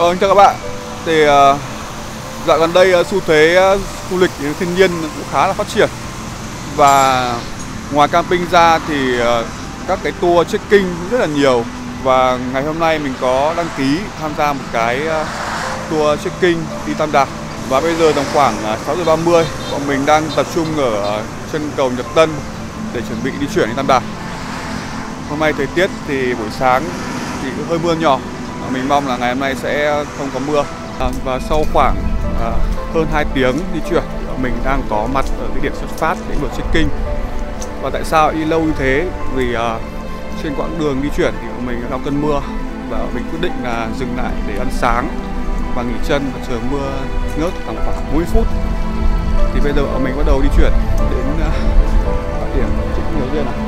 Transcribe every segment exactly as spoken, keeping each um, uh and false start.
Vâng, chào các bạn. Thì uh, dạo gần đây uh, xu thế uh, du lịch thiên nhiên cũng khá là phát triển. Và ngoài camping ra thì uh, các cái tour trekking cũng rất là nhiều. Và ngày hôm nay mình có đăng ký tham gia một cái uh, tour trekking đi Tam Đạp. Và bây giờ tầm khoảng uh, sáu giờ ba mươi, bọn mình đang tập trung ở uh, chân cầu Nhật Tân để chuẩn bị đi chuyển đi Tam Đạp. Hôm nay thời tiết thì buổi sáng thì hơi mưa nhỏ. Mình mong là ngày hôm nay sẽ không có mưa. à, Và sau khoảng à, hơn hai tiếng di chuyển, mình đang có mặt ở cái điểm xuất phát để buổi trekking. Và tại sao đi lâu như thế? Vì à, trên quãng đường di chuyển thì mình gặp cơn mưa. Và mình quyết định là dừng lại để ăn sáng và nghỉ chân và chờ mưa ngớt tầm khoảng bốn mươi phút. Thì bây giờ mình bắt đầu di chuyển đến à, điểm trekking đầu tiên này.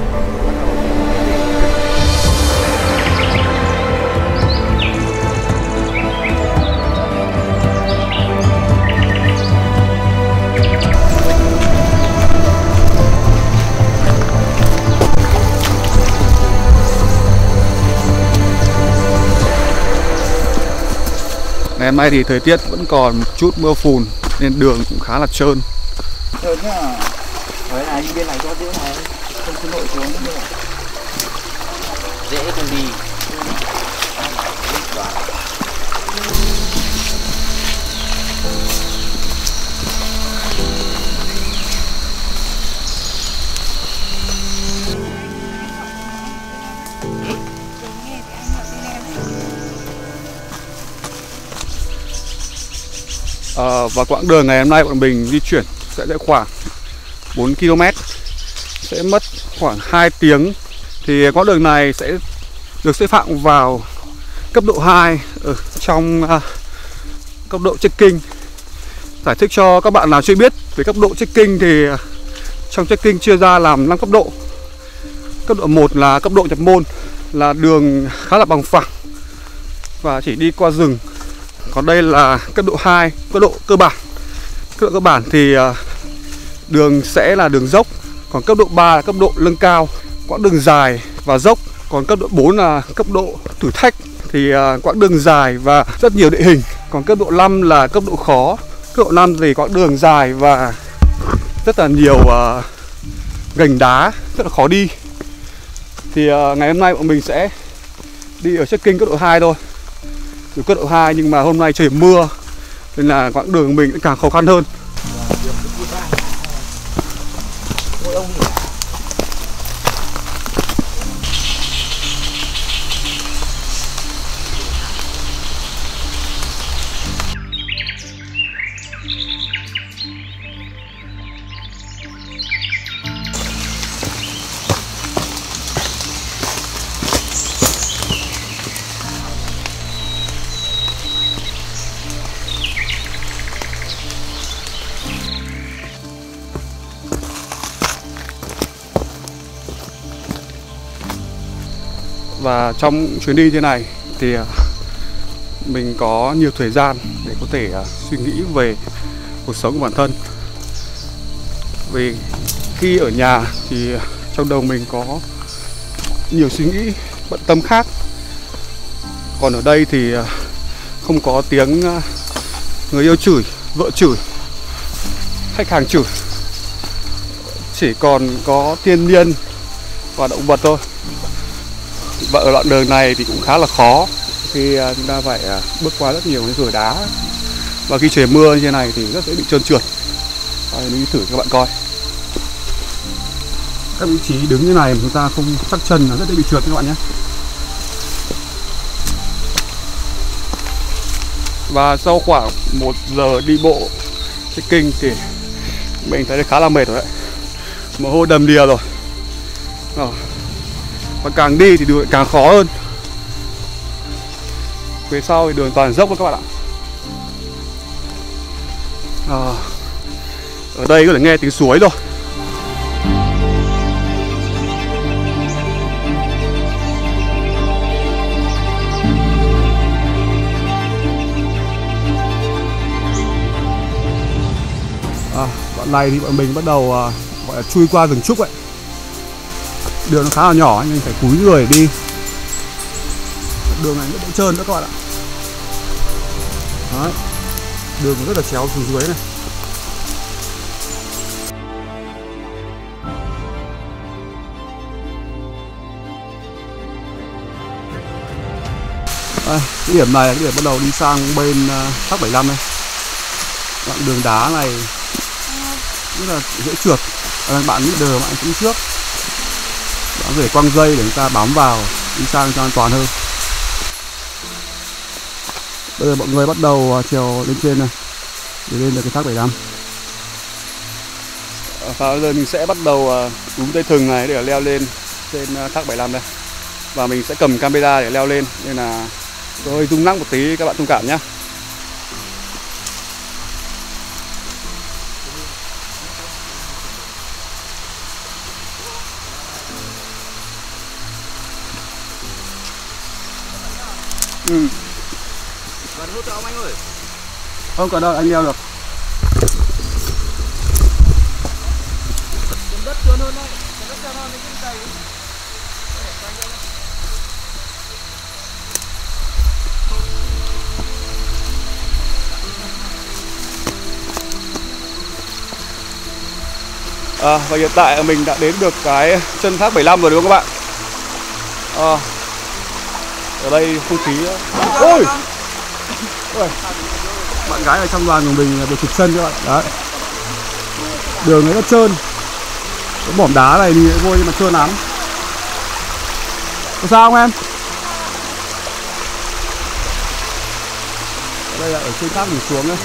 Ngày hôm nay thì thời tiết vẫn còn một chút mưa phùn nên đường cũng khá là trơn. Trơn nhá. Đấy này, đi bên này cho dễ này, không có nội xuống nữa. Dễ không đi. À, và quãng đường ngày hôm nay bọn mình di chuyển sẽ sẽ khoảng bốn ki lô mét, sẽ mất khoảng hai tiếng. Thì quãng đường này sẽ được xếp hạng vào cấp độ hai ở trong uh, cấp độ trekking. Giải thích cho các bạn nào chưa biết về cấp độ trekking thì uh, trong trekking chia ra làm năm cấp độ. Cấp độ một là cấp độ nhập môn, là đường khá là bằng phẳng và chỉ đi qua rừng. Còn đây là cấp độ hai, cấp độ cơ bản. Cấp độ cơ bản thì uh, đường sẽ là đường dốc. Còn cấp độ ba là cấp độ nâng cao, quãng đường dài và dốc. Còn cấp độ bốn là cấp độ thử thách, thì uh, quãng đường dài và rất nhiều địa hình. Còn cấp độ năm là cấp độ khó. Cấp độ năm thì quãng đường dài và rất là nhiều uh, gành đá, rất là khó đi. Thì uh, ngày hôm nay bọn mình sẽ đi ở trekking cấp độ hai thôi, từ cấp độ hai, nhưng mà hôm nay trời mưa nên là quãng đường của mình càng khó khăn hơn. Và trong chuyến đi thế này thì mình có nhiều thời gian để có thể suy nghĩ về cuộc sống của bản thân. Vì khi ở nhà thì trong đầu mình có nhiều suy nghĩ bận tâm khác. Còn ở đây thì không có tiếng người yêu chửi, vợ chửi, khách hàng chửi. Chỉ còn có thiên nhiên và động vật thôi. Và ở đoạn đường này thì cũng khá là khó khi chúng ta phải bước qua rất nhiều cái rủi đá. Và khi trời mưa như thế này thì rất dễ bị trơn trượt. Đây, mình thử cho các bạn coi. Các vị trí đứng như này mà chúng ta không chắc chân là rất dễ bị trượt các bạn nhé. Và sau khoảng một giờ đi bộ trekking thì mình thấy khá là mệt rồi đấy. Mồ hôi đầm đìa rồi. Ờ. Và càng đi thì đường càng khó hơn. Phía sau thì đường toàn dốc các bạn ạ. À, ở đây có thể nghe tiếng suối rồi. À, đoạn này thì bọn mình bắt đầu uh, gọi là chui qua rừng trúc ấy. Đường nó khá là nhỏ nên phải cúi người đi. Đường này rất đỡ trơn nữa các bạn ạ. Đấy. Đường rất là chéo xuống dưới này. À, cái điểm này là cái điểm bắt đầu đi sang bên uh, thác bảy mươi lăm đây. Đoạn đường đá này rất là dễ trượt. À, bạn leader bạn cũng trước. Bạn có thể quăng dây để chúng ta bám vào đi sang cho an toàn hơn. Bây giờ mọi người bắt đầu uh, trèo lên trên này để lên được cái thác bảy mươi lăm. À, và bây giờ mình sẽ bắt đầu uh, đúng dây thừng này để leo lên trên uh, thác bảy mươi lăm đây. Và mình sẽ cầm camera để leo lên nên là hơi rung lắc một tí, các bạn thông cảm nhé. Ừ. Cần hỗ trợ ông anh ơi. Không cần đâu, anh leo được. Cầm đất trơn hơn đây. Cầm đất trơn hơn cái cây. À, và hiện tại mình đã đến được cái chân thác bảy mươi lăm rồi đúng không các bạn? À, ở đây không khí. Ôi, ôi. Bạn gái ở trong đoàn của mình được trượt chân các bạn. Đấy. Đường ấy rất trơn. Cái mỏm đá này thì vui nhưng mà trơn lắm. Có sao không em? Ở đây là ở trên thác nhìn xuống đấy.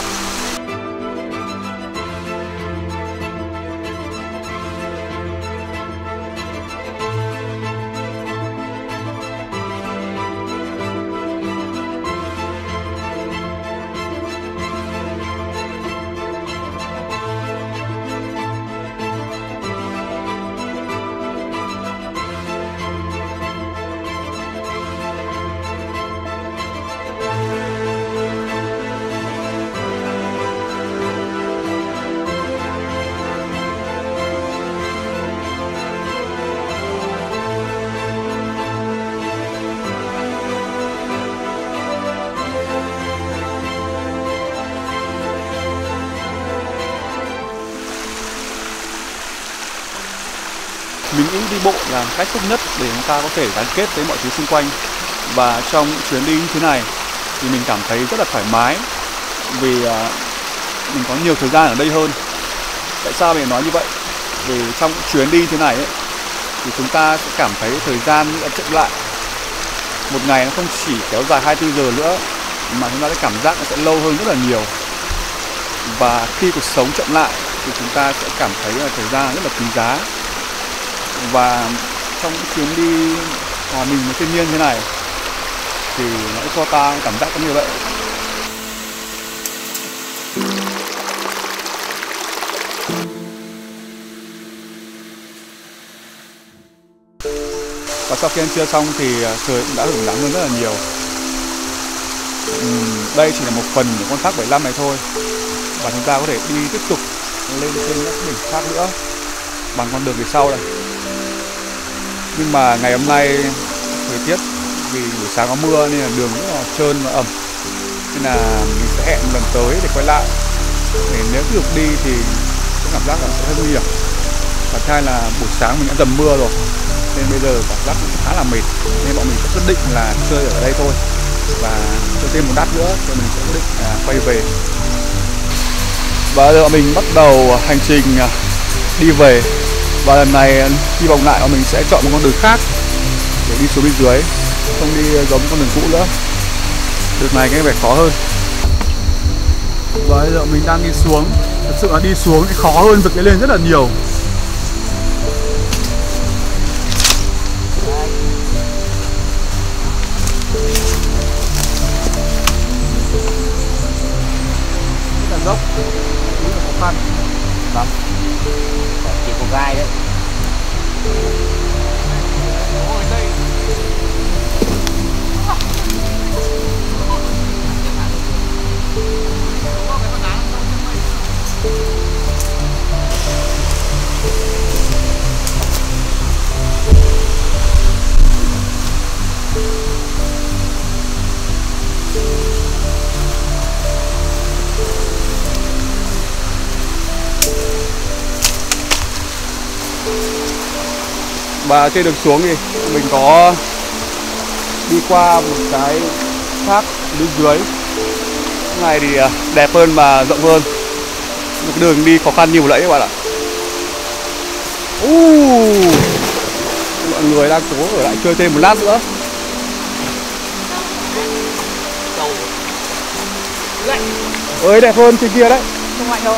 Mình nghĩ đi bộ là cách tốt nhất để chúng ta có thể gắn kết với mọi thứ xung quanh. Và trong chuyến đi như thế này thì mình cảm thấy rất là thoải mái vì uh, mình có nhiều thời gian ở đây hơn. Tại sao mình nói như vậy? Vì trong chuyến đi thế này ấy, thì chúng ta sẽ cảm thấy thời gian như là chậm lại. Một ngày nó không chỉ kéo dài hai mươi tư giờ nữa mà chúng ta sẽ cảm giác nó sẽ lâu hơn rất là nhiều. Và khi cuộc sống chậm lại thì chúng ta sẽ cảm thấy là thời gian rất là quý giá. Và trong những chuyến đi hòa mình với thiên nhiên thế này thì nó cho ta cảm giác như vậy. Và sau khi ăn trưa xong thì trời cũng đã hưởng nắng hơn rất là nhiều. uhm, Đây chỉ là một phần của con thác bảy mươi lăm này thôi. Và chúng ta có thể đi tiếp tục lên trên các đỉnh khác nữa bằng con đường phía sau này. Nhưng mà ngày hôm nay thời tiết vì buổi sáng có mưa nên là đường rất là trơn và ẩm, nên là mình sẽ hẹn một lần tới để quay lại. Để nếu tiếp tục đi thì có cảm giác là sẽ hơi nguy hiểm. Và thứ hai là buổi sáng mình đã dầm mưa rồi nên bây giờ cảm giác cũng khá là mệt, nên bọn mình sẽ quyết định là chơi ở đây thôi và chơi thêm một đát nữa rồi mình sẽ quyết định là quay về. Và bây giờ bọn mình bắt đầu hành trình đi về. Và lần này đi vòng lại bọn mình sẽ chọn một con đường khác để đi xuống bên dưới, không đi giống con đường cũ nữa. Đường này cái vẻ khó hơn. Và bây giờ mình đang đi xuống. Thật sự là đi xuống thì khó hơn vực lên rất là nhiều. Rất là dốc, rất là khó khăn lắm. Chỉ có gai đấy. Ôi đây. Và trên đường xuống thì mình có đi qua một cái thác bên dưới. Cái này thì đẹp hơn và rộng hơn. Một cái đường đi khó khăn như vừa nãy các bạn ạ. Uh, mọi người đang cố ở lại chơi thêm một lát nữa. Ơi đẹp hơn trên kia đấy. Không lạnh đâu.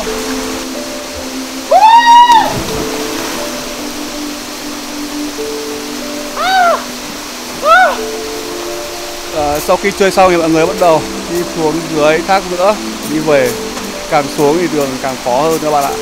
À, sau khi chơi xong thì mọi người bắt đầu đi xuống dưới thác nữa, đi về. Càng xuống thì đường càng khó hơn các bạn ạ.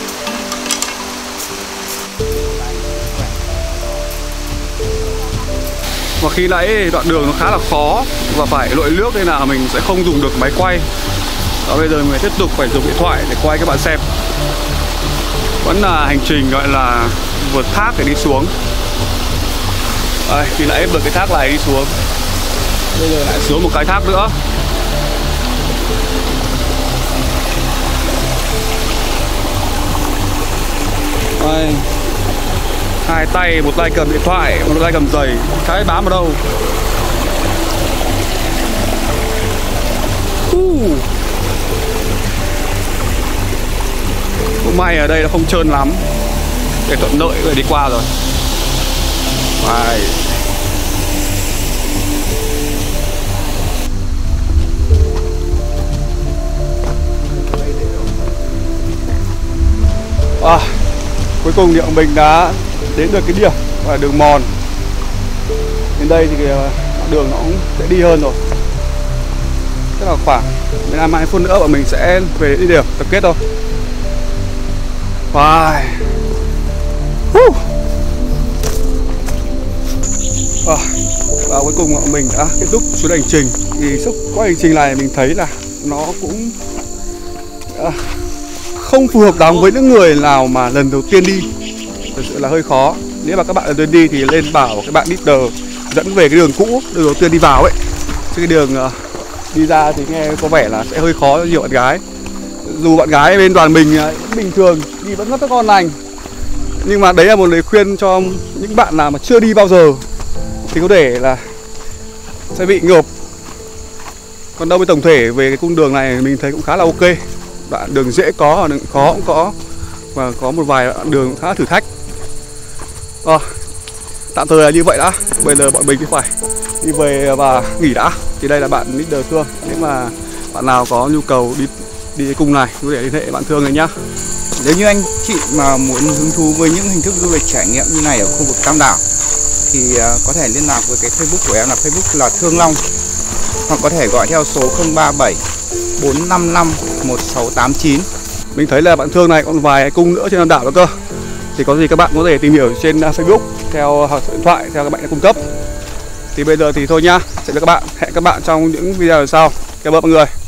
Và khi nãy đoạn đường nó khá là khó và phải lội nước nên là mình sẽ không dùng được máy quay. Và bây giờ mình tiếp tục phải dùng điện thoại để quay các bạn xem. Vẫn là hành trình gọi là vượt thác để đi xuống. Đây, khi nãy vượt cái thác này đi xuống, bây giờ lại xuống một cái thác nữa. Đây. Hai tay, một tay cầm điện thoại, một tay cầm giày, cái bám vào đâu. uh. Cũng may ở đây nó không trơn lắm, để thuận lợi để đi qua rồi. Đây. À, cuối cùng thì bọn mình đã đến được cái điểm là đường mòn. Đến đây thì đường nó cũng sẽ đi hơn rồi. Tức là khoảng mười lăm hai phút nữa bọn mình sẽ về đi điểm tập kết thôi. Wow. Uh. À, và cuối cùng bọn mình đã kết thúc chuyến hành trình. Thì suốt quá hành trình này mình thấy là nó cũng à, không phù hợp lắm với những người nào mà lần đầu tiên đi. Thực sự là hơi khó. Nếu mà các bạn lần đầu tiên đi thì lên bảo các bạn leader dẫn về cái đường cũ, đường đầu tiên đi vào ấy. Chứ cái đường uh, đi ra thì nghe có vẻ là sẽ hơi khó cho nhiều bạn gái. Dù bạn gái bên đoàn mình uh, bình thường đi vẫn rất ngon lành. Nhưng mà đấy là một lời khuyên cho những bạn nào mà chưa đi bao giờ thì có thể là sẽ bị ngợp. Còn đâu với tổng thể về cái cung đường này mình thấy cũng khá là ok. Đoạn đường dễ có, đường khó cũng có. Và có một vài đoạn đường khá thử thách. à, Tạm thời là như vậy đã. Bây giờ bọn mình phải đi về và nghỉ đã. Thì đây là bạn leader Thương. Nếu mà bạn nào có nhu cầu đi đi cung này có thể liên hệ bạn Thương này nhá. Nếu như anh chị mà muốn hứng thú với những hình thức du lịch trải nghiệm như này ở khu vực Tam Đảo thì có thể liên lạc với cái Facebook của em là Facebook là Thương Long, hoặc có thể gọi theo số không ba bảy bốn năm năm một sáu tám chín. Mình thấy là bạn Thương này còn vài cung nữa trên Tam Đảo nữa cơ. Thì có gì các bạn có thể tìm hiểu trên Facebook theo số điện thoại theo các bạn đã cung cấp. Thì bây giờ thì thôi nhá. Sẽ với các bạn, hẹn các bạn trong những video sau. Cảm ơn mọi người.